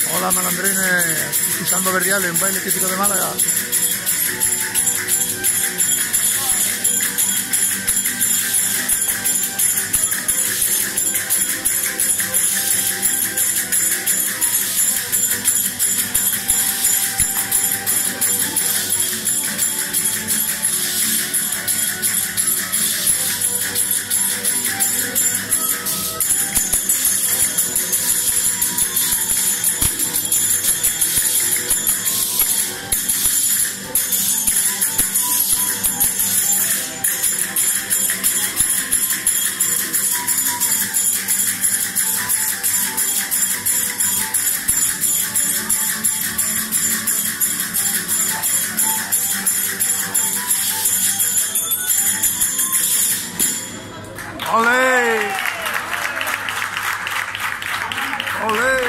Hola malandrines, pisando verdiales, un baile típico de Málaga. ¡Olé! ¡Olé!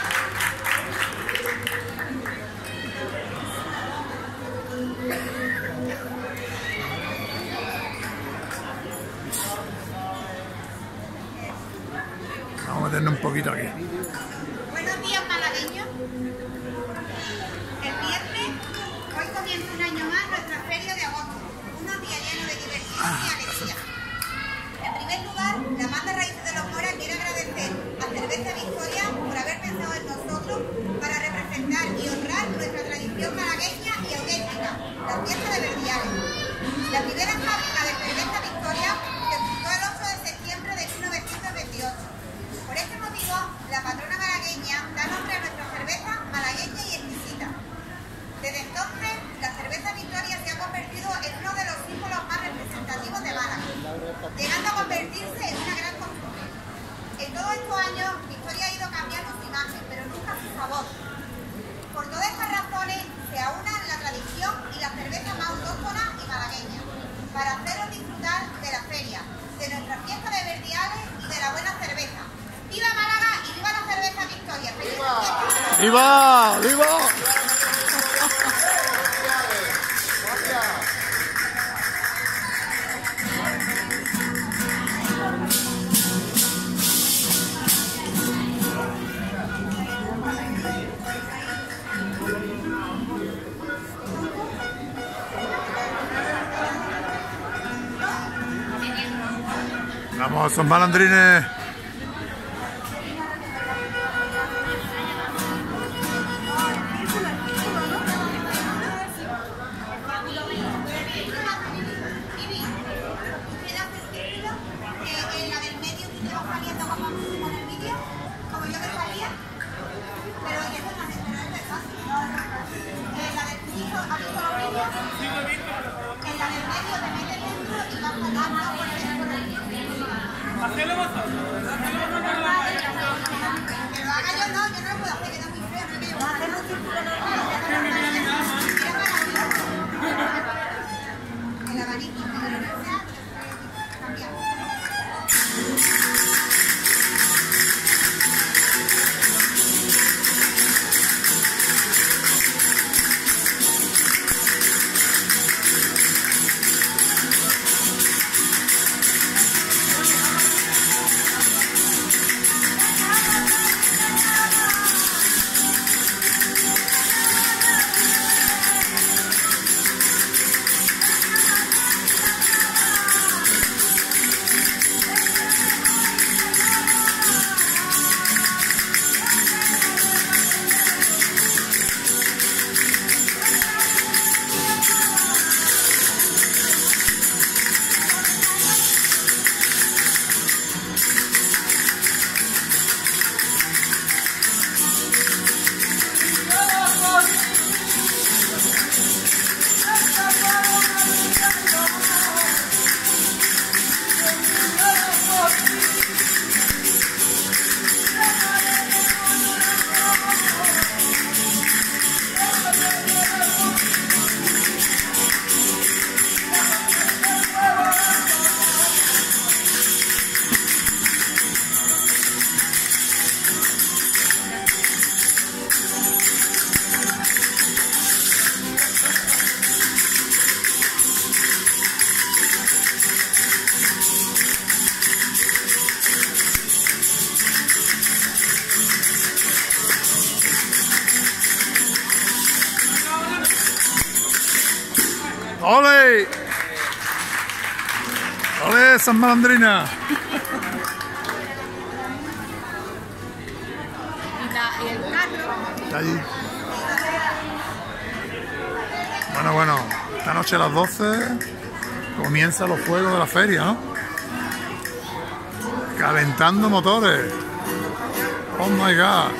Vamos a meternos un poquito aquí. Buenos días, malagueños. El viernes, hoy comienza un año más nuestra feria de agosto. Unos días llenos de diversión y alegría. En primer lugar, la banda Raíces de los Moras quiere agradecer a Cerveza Victoria por haber pensado en nosotros para representar y honrar nuestra tradición malagueña y auténtica, la fiesta de Verdiales. La primera fábrica de Cerveza Victoria se fundó el 8 de septiembre de 1928. Por este motivo, la patrona malagueña da nombre a nuestra cerveza malagueña y exquisita. Desde entonces, la cerveza Victoria se ha convertido en uno de los símbolos más representativos de Málaga, llegando a convertirse en una gran costumbre. En todos estos años, Victoria ha ido cambiando su imagen, pero nunca su sabor. Por todas estas razones, se aunan la tradición y la cerveza más autóctona y malagueña, para haceros disfrutar de la feria, de nuestra fiesta de Verdiales y de la buena cerveza. ¡Viva Málaga y viva la cerveza Victoria! ¡Viva! ¡Viva! Vamos, son malandrines. Hacerlo más fácil. ¡Ole! ¡Ole, esas malandrinas! Y el carro. Está allí. Bueno, esta noche a las 12 comienzan los fuegos de la feria, ¿no? Calentando motores. Oh my god.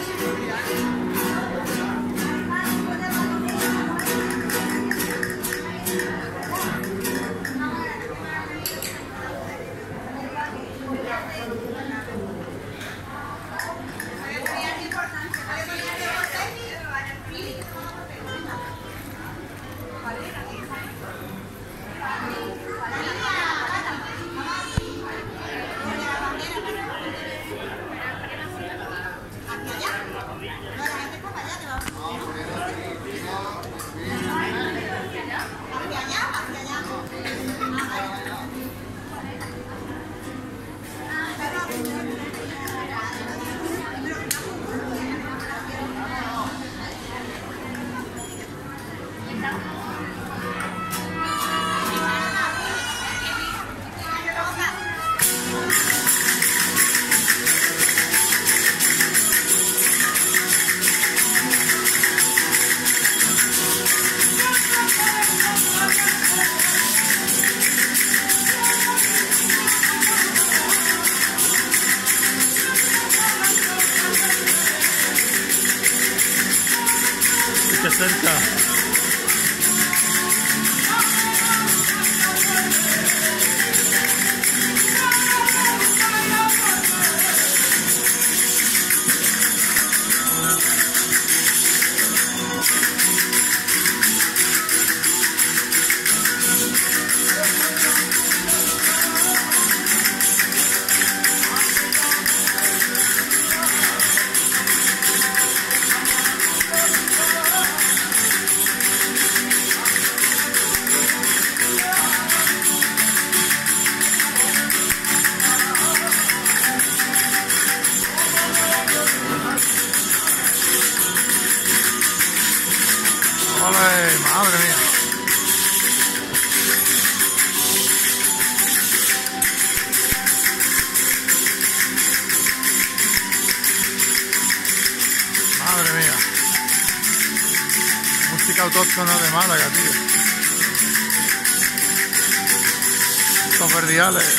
Que cerca. ¡Ole! ¡Madre mía! ¡Madre mía! Música autóctona de Málaga, tío. Estos verdiales.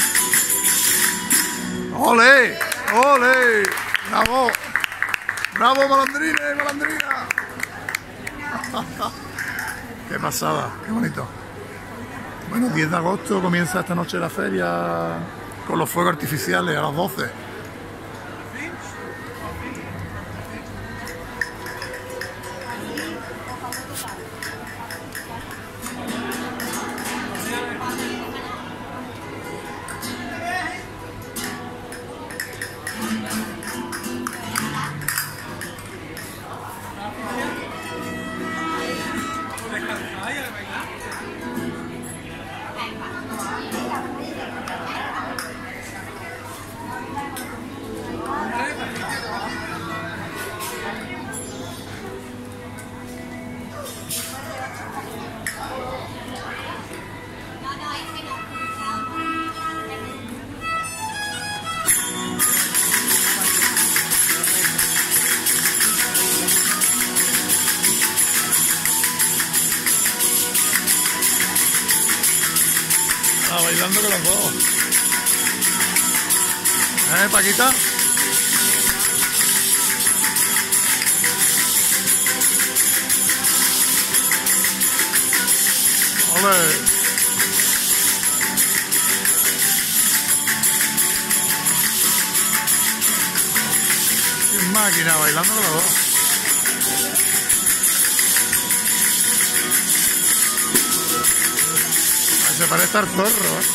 ¡Ole! ¡Ole! ¡Bravo! ¡Bravo, malandrines, malandrinas! ¡Qué pasada! ¡Qué bonito! Bueno, 10 de agosto comienza esta noche la feria con los fuegos artificiales a las 12. Bailando con los dos. Paquita. Ole. Qué máquina, bailando con los dos. Se parece al zorro, ¿eh?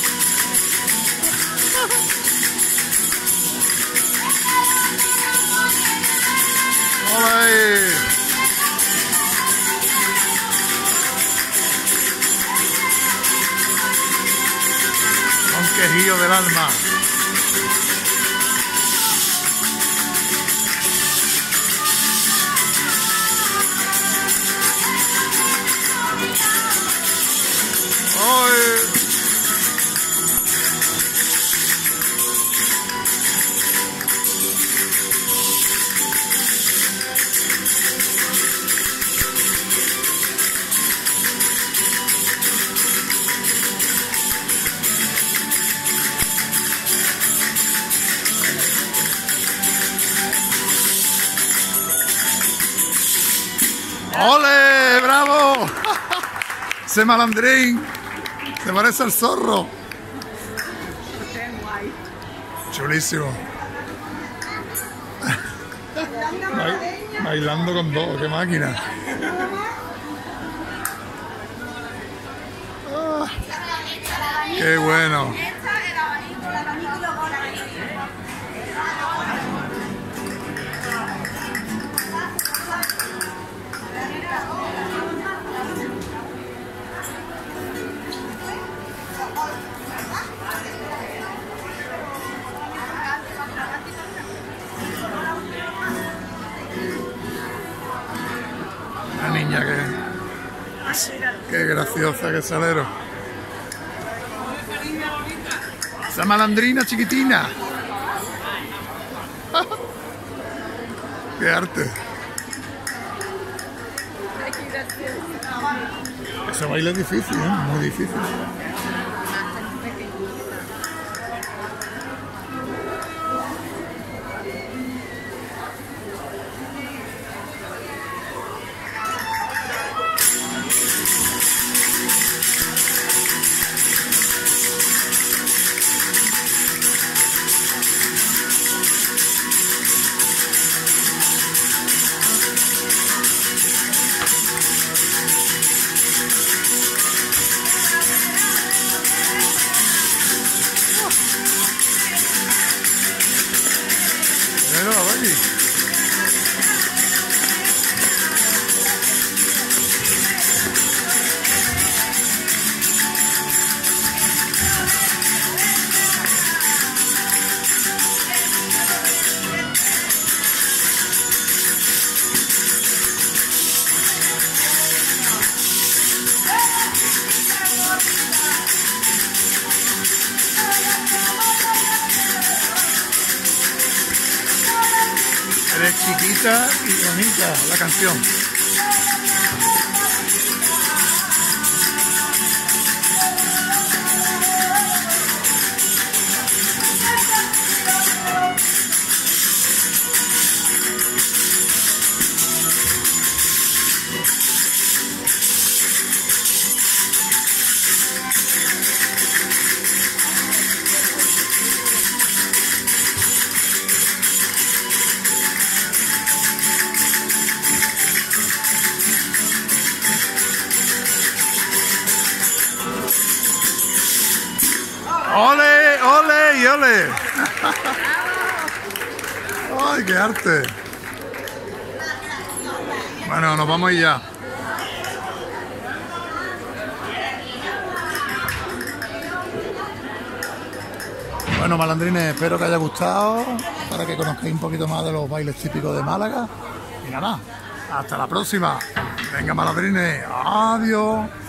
¡Ole! Un quejío del alma. ¡Ole! ¡Bravo! Ese malandrín se parece al zorro. Chulísimo. Bailando con dos, qué máquina. Qué bueno. La niña qué graciosa, qué salero. Esa malandrina chiquitina. Qué arte. Ese baile es difícil, muy difícil. Eres chiquita y bonita la canción. ¡Ole, ole y ole! ¡Ay, qué arte! Bueno, nos vamos ya. Bueno, malandrines, espero que haya gustado, para que conozcáis un poquito más de los bailes típicos de Málaga. Y nada, hasta la próxima. Venga, malandrines, adiós.